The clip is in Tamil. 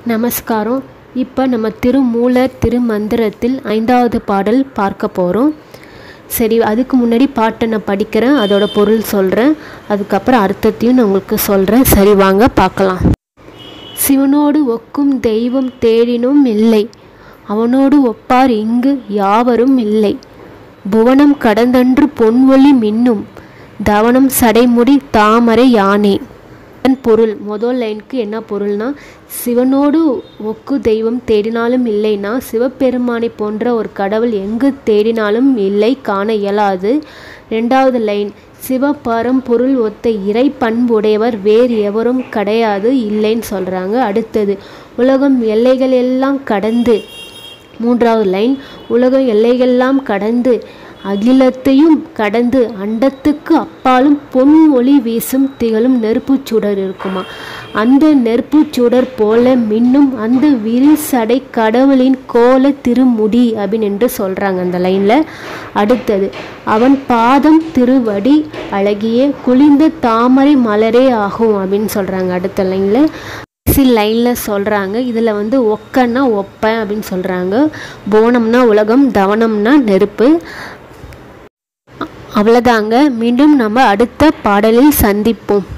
நமஸ்காரம். இப்போ நம்ம திருமூலர் திருமந்திரத்தில் 5வது பாடல் பார்க்க போகிறோம். சரி, அதுக்கு முன்னாடி பாட்டை நான் படிக்கிறேன், அதோட பொருள் சொல்கிறேன், அதுக்கப்புறம் அர்த்தத்தையும் நான் உங்களுக்கு சொல்கிறேன். சரி, வாங்க பார்க்கலாம். சிவனோடு ஒக்கும் தெய்வம் தேடினும் இல்லை, அவனோடு ஒப்பார் இங்கு யாவரும் இல்லை. புவனம் கடந்தன்று பொன்வொளி மின்னும், தவனம் சடைமுடி தாமரை யானே. பொருள் முதல் லைனுக்கு என்ன பொருள்னா, சிவனோடு ஒக்கு தெய்வம் தேடினாலும் இல்லைன்னா சிவபெருமானை போன்ற ஒரு கடவுள் எங்கு தேடினாலும் இல்லை, காண இயலாது. 2வது லைன், சிவபரம்பொருள் ஒத்த இறை பண்புடையவர் வேறு எவரும் கிடையாது, இல்லைன்னு சொல்கிறாங்க. அடுத்தது, உலகம் எல்லைகள் எல்லாம் கடந்து. 3வது லைன், உலகம் எல்லைகள்லாம் கடந்து அகிலத்தையும் கடந்து அண்டத்துக்கு அப்பாலும் பொன் ஒளி வீசும் திகழும் நெருப்புச் சுடர் இருக்குமா, அந்த நெருப்புச் சுடர் போல மின்னும் அந்த விரிசடை கடவுளின் கோல திருமுடி அப்படின்னு என்று சொல்கிறாங்க அந்த லைனில். அடுத்தது, அவன் பாதம் திருவடி அழகிய குளிர்ந்த தாமரை மலரே ஆகும் அப்படின்னு சொல்கிறாங்க அடுத்த லைனில் சொல்கிறாங்க. இதில் ஒக்கன்னா ஒப்பேன் அப்படின்னு சொல்கிறாங்க. போனம்னா உலகம், தவனம்னா நெருப்பு. அவ்வளோதாங்க. மீண்டும் நம்ம அடுத்த பாடலில் சந்திப்போம்.